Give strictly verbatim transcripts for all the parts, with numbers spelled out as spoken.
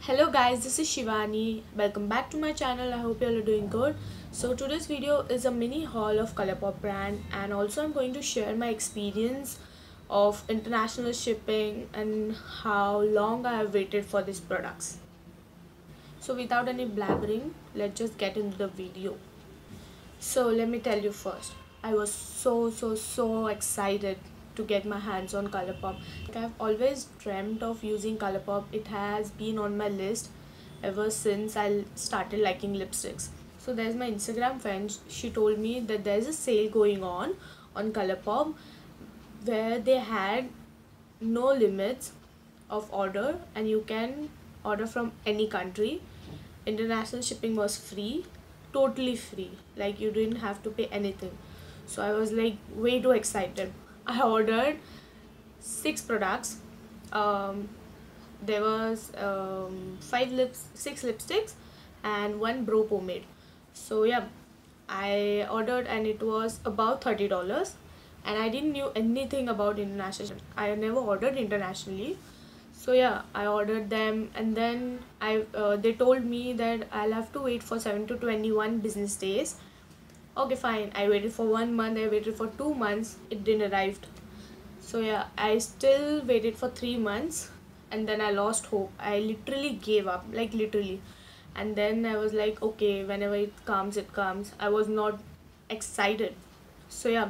Hello guys, this is Shivani. Welcome back to my channel. I hope you all are doing good. So today's video is a mini haul of Colourpop brand, and also I'm going to share my experience of international shipping and how long I have waited for these products. So without any blabbering, let's just get into the video. So let me tell you first, I was so so so excited to get my hands on Colourpop. Like, I've always dreamt of using Colourpop. It has been on my list ever since I started liking lipsticks. So there's my Instagram friend. She told me that there's a sale going on on Colourpop where they had no limits of order and you can order from any country. International shipping was free, totally free, like you didn't have to pay anything. So I was like way too excited. I ordered six products. um, there was um, five lips six lipsticks and one brow pomade. So yeah, I ordered and it was about thirty dollars, and I didn't knew anything about international. I never ordered internationally. So yeah, I ordered them, and then I uh, they told me that I'll have to wait for seven to twenty-one business days. Okay, fine. I waited for one month. I waited for two months. It didn't arrive. So yeah, I still waited for three months, and then I lost hope. I literally gave up, like literally. And then I was like, okay, whenever it comes, it comes. I was not excited. So yeah,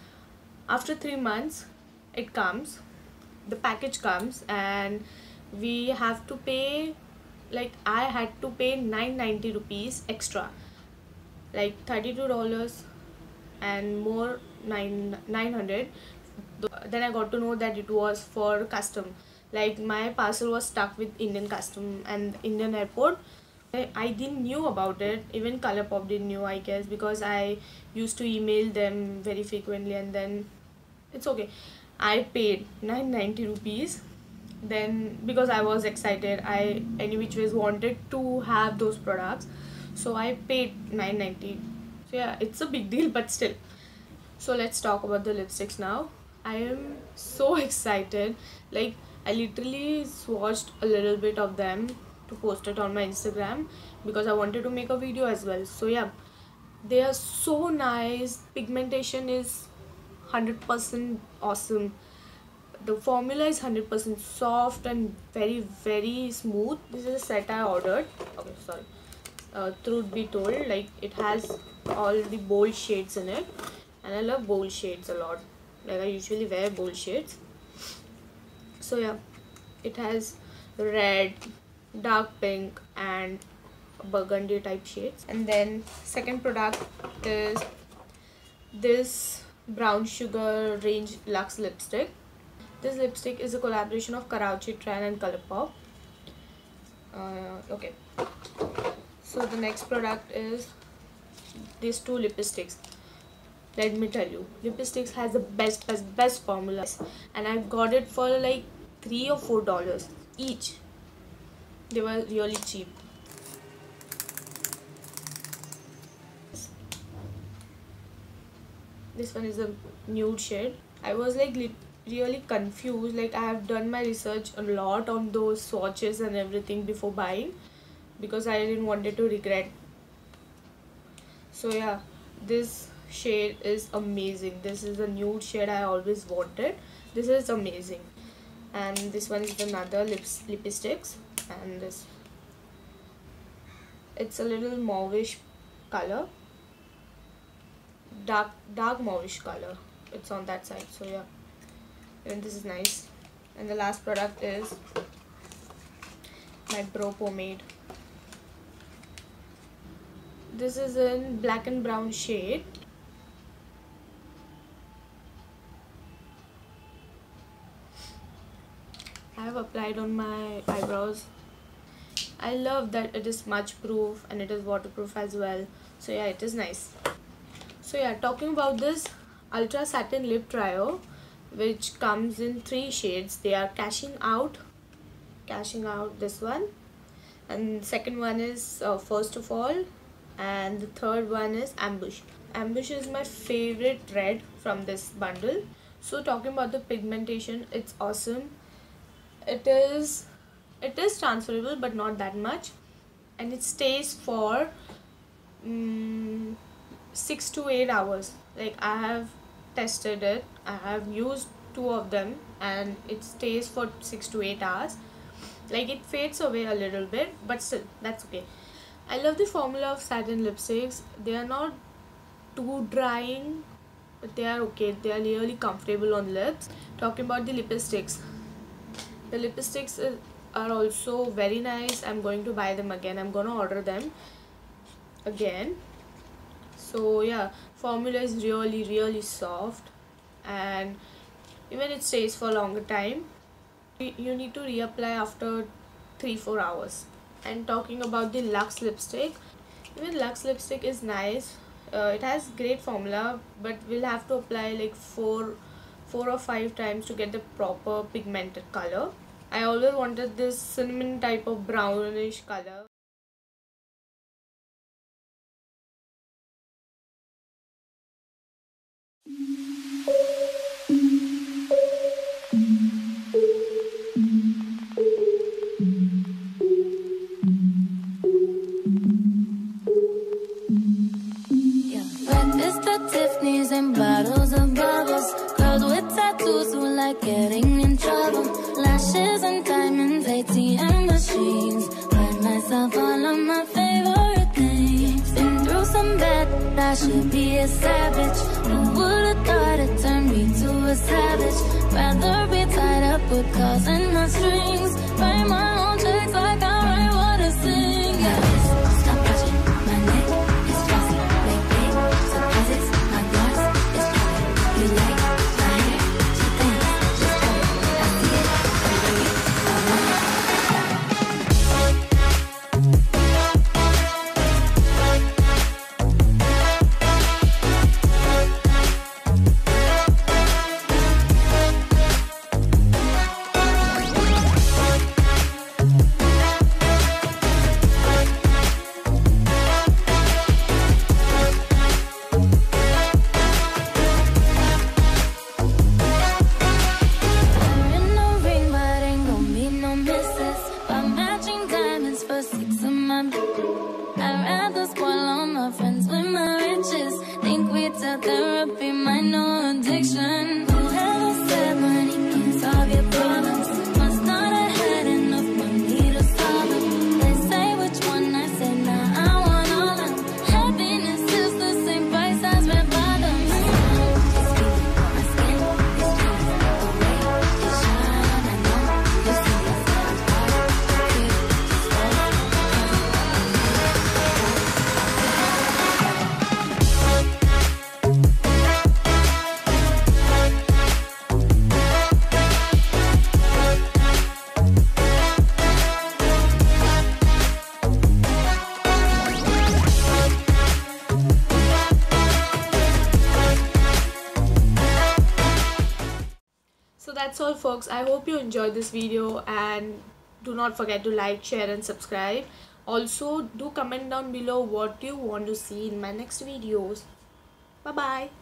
after three months, it comes. The package comes, and we have to pay. Like I had to pay nine ninety rupees extra, like thirty-two dollars and more nine nine hundred. Then I got to know that it was for custom. Like my parcel was stuck with Indian custom and Indian airport. I, I didn't knew about it. Even Colourpop didn't knew, I guess, because I used to email them very frequently, and then it's okay. I paid nine ninety rupees. Then because I was excited, I any which ways wanted to have those products, so I paid nine ninety. So yeah, it's a big deal, but still. So let's talk about the lipsticks now. I am so excited. Like I literally swatched a little bit of them to post it on my Instagram because I wanted to make a video as well. So yeah, they are so nice. Pigmentation is one hundred percent awesome. The formula is one hundred percent soft and very very smooth. This is a set I ordered. Okay, sorry. Uh, truth be told, like it has all the bold shades in it, and I love bold shades a lot. Like I usually wear bold shades. So yeah, it has red, dark pink, and burgundy type shades. And then second product is this brown sugar range luxe lipstick. This lipstick is a collaboration of Karachi Tran and Colourpop. Uh, okay, so the next product is these two lipsticks. Let me tell you, lipsticks has the best best best formulas, and I got it for like three or four dollars each. They were really cheap. This one is a nude shade. I was like really confused. Like I have done my research a lot on those swatches and everything before buying, because I didn't want it to regret. So yeah, this shade is amazing. This is a nude shade I always wanted. This is amazing. And this one is another lips lipsticks, and this, it's a little mauvish color, dark dark mauvish color. It's on that side. So yeah, and this is nice. And the last product is my brow pomade. This is in black and brown shade. I have applied on my eyebrows. I love that it is smudge proof and it is waterproof as well. So yeah, it is nice. So yeah, talking about this ultra satin lip trio, which comes in three shades. They are cashing out cashing out this one, and second one is uh, first of all, and the third one is ambush. Ambush is my favorite red from this bundle. So talking about the pigmentation, it's awesome. It is it is transferable but not that much, and it stays for um, six to eight hours. Like I have tested it, I have used two of them, and it stays for six to eight hours. Like it fades away a little bit, but still that's okay. I love the formula of satin lipsticks. They are not too drying, but they are okay. They are really comfortable on lips. Talking about the lipsticks, the lipsticks are also very nice. I'm going to buy them again. I'm gonna order them again. So yeah, formula is really really soft, and even it stays for a longer time. You need to reapply after three four hours. And talking about the Lux lipstick, even Lux lipstick is nice. Uh, it has great formula, but we'll have to apply like four four or five times to get the proper pigmented color. I always wanted this cinnamon type of brownish color. Tiffany's and bottles of bubbles. Girls with tattoos who like getting in trouble. Lashes and diamonds, A T M machines. Buy myself all of my favorite things. Been through some bad, I should be a savage. Who would've thought it turned me to a savage? Rather be tied up with calls and not strings. Write my own checks like I write what I sing. Yeah. Stop watching my neck, it's glossy. Make big surprises. My gloss is popping. You like my hair? She thinks just pop it. I see it, I like it, I want it. I'd rather spoil all my friends with my riches. Think retail therapy might know addiction. Whoever said money can solve your problems must not have had enough money to solve them. They say which one, I say nah, I want all of them. Happiness is the same price as red bottoms. It's feeling on my skin, it's feeling the way it shine. I know you see us at a party, just roll. So that's all folks. I hope you enjoyed this video, and do not forget to like, share and subscribe. Also do comment down below what you want to see in my next videos. Bye bye.